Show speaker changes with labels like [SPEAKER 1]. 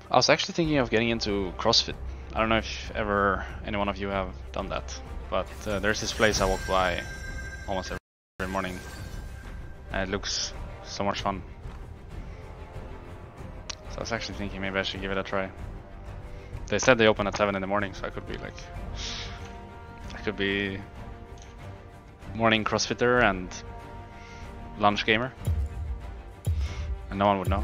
[SPEAKER 1] I was actually thinking of getting into CrossFit. I don't know if ever any one of you have done that, but there's this place I walk by almost every morning, and it looks so much fun. So I was actually thinking maybe I should give it a try. They said they open at 7 in the morning, so I could be morning CrossFitter and lunch gamer, and no one would know.